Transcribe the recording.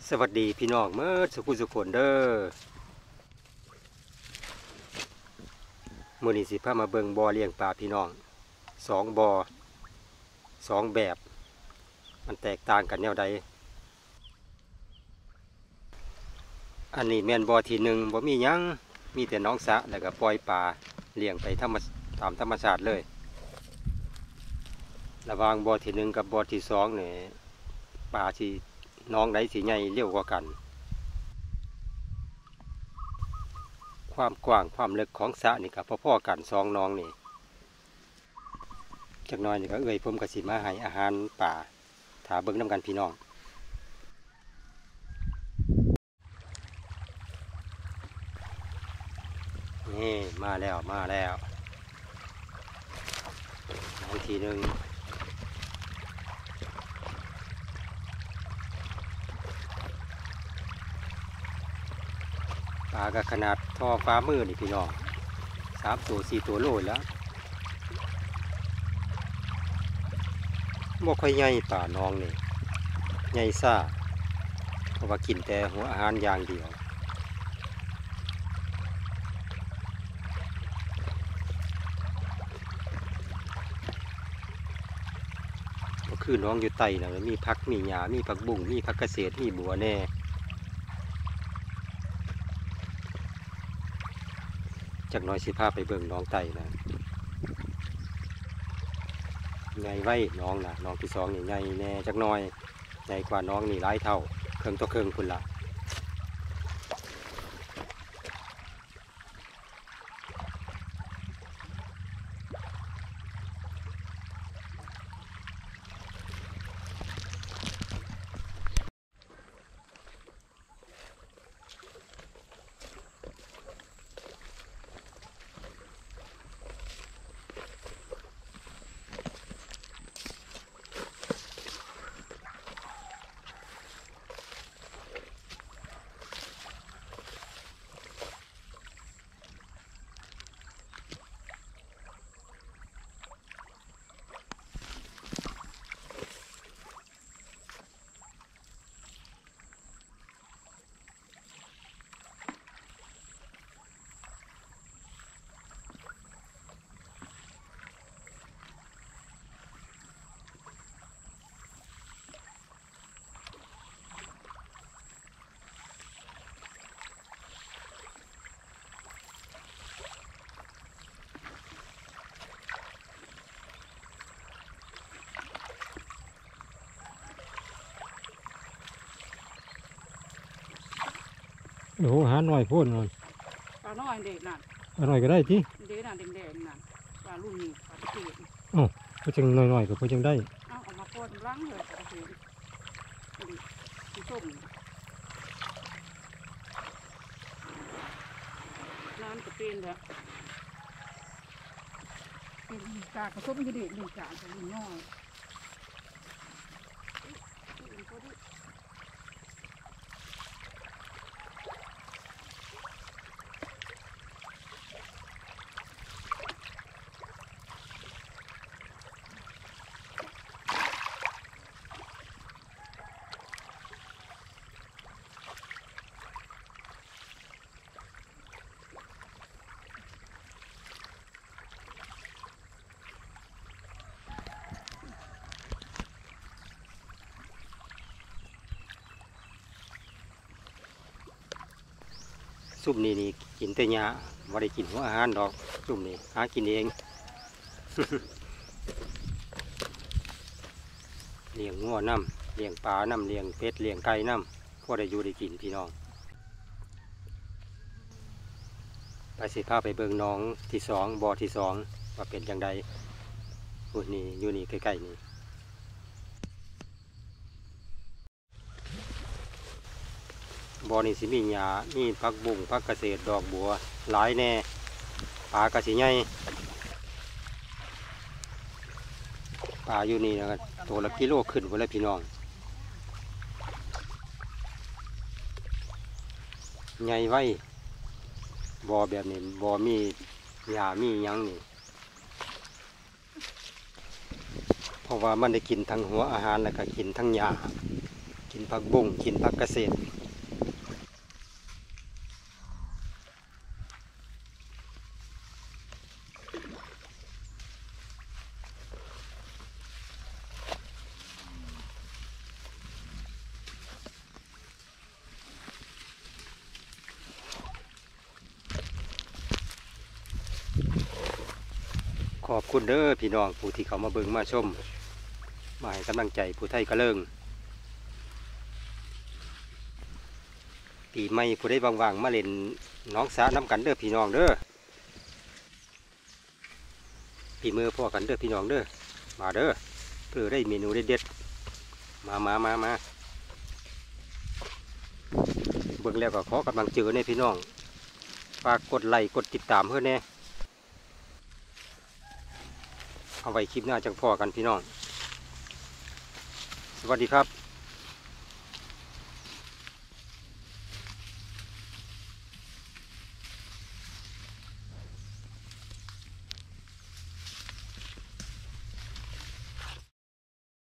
สวัสดีพี่น้องเมื่อสุขุสุขนเด้อมื้อนี้สิพามาเบิ่งบ่อเลี้ยงปลาพี่น้อง2บ่อ2แบบมันแตกต่างกันแนวใดอันนี้แม่นบ่อที่1บ่มีหยังมีแต่น้องสระแล้วก็ปล่อยปลาเลี้ยงไปตามธรรมชาติเลยระหว่างบ่อที่1กับบ่อที่2นี่ปลาสิน้องใดสิใหญ่เร็วกว่ากันความกว้างความลึกของสระนี่ก็พอๆกัน2น้องนี่จักหน่อยนี่ก็ผมก็สิมาให้อาหารป่าถ้าเบิ่งนำกันพี่น้องนี่มาแล้วน้องทีนึงปลาก็ขนาดท่อฟ้ามือนี่พี่น้อง3 ตัว 4 ตัวโลแล้วบ่ค่อยใหญ่ป่าน้องนี่ใหญ่ซ่าเพราะว่ากินแต่หัวอาหารอย่างเดียวก็คือน้องอยู่ไตนะมีผักมีหญ้ามีผักบุ้งมีผักเกษตรมีบัวแน่จากน้อยสิพาไปเบิ่งน้องไตนะใหญ่ไว้น้องนะน้องที่2นี่ใหญ่แน่จากน้อยใหญ่กว่าน้องนี่หลายเท่าเครื่องต่อเครื่องพุ่นละโอ้หาหน่อยพ่นเลยปลาน้อยเด็กนั่นอร่อยก็ได้ที่เด็กนั่นแดงๆนั่นปลารุ่นนี้ปลาตะเกียบอ๋อเพื่อจังหน่อยก็เพื่อจังได้เอามาพ่นล้างเลยปลาตะเกียบสีส้มน้ำจะเป็นแล้วเป็นกากระส้มกระดิ่งดีกากระดิ่งน้อยซุปนี่กินแต่หญ้าไม่ได้กินหัวอาหารดอกซุปนี่หากินเองเลี้ยงงัวน้ำเลี้ยงปลาน้ำเลี้ยงเป็ดเลี้ยงไก่น้ำพวกได้อยู่ได้กินพี่น้องไปสิพาไปเบิ่งน้องที่2บ่อที่2ว่าเป็นจังใดพูดนี่อยู่นี่ใกล้ๆนี่บ่อนี่สิมีหญ้ามีผักบุ้งผักเกษตรดอกบัวหลายแน่ปลากระสิใหญ่ปลาอยู่นี่นะครับตัวละกิโลขึ้นหมดแล้วพี่น้องใหญ่ไว้บ่อแบบนี้บ่อมีหญ้ามีหยังนี่เพราะว่ามันได้กินทั้งหัวอาหารแล้วก็กินทั้งหญ้ากินผักบุ้งกินผักเกษตรขอบคุณเด้อพี่น้องผู้ที่เขามาเบิ่งมาชมมาให้กำลังใจผู้ไทยกระเลิงปีใหม่ผู้ได้ว่างๆมาเล่นน้องสาน้ำกันเด้อพี่น้องเด้อปีมือพ่อกันเด้อพี่น้องเด้อมาเด้อเพื่อได้เมนูเด็ดๆมาเบิ่งแล้วก็ขอกำลังเจอในพี่น้องฝากกดไลค์กดติดตามเพื่อแน่เอาไว้คลิปหน้าจังพ่อกันพี่น้องสวัสดีครับ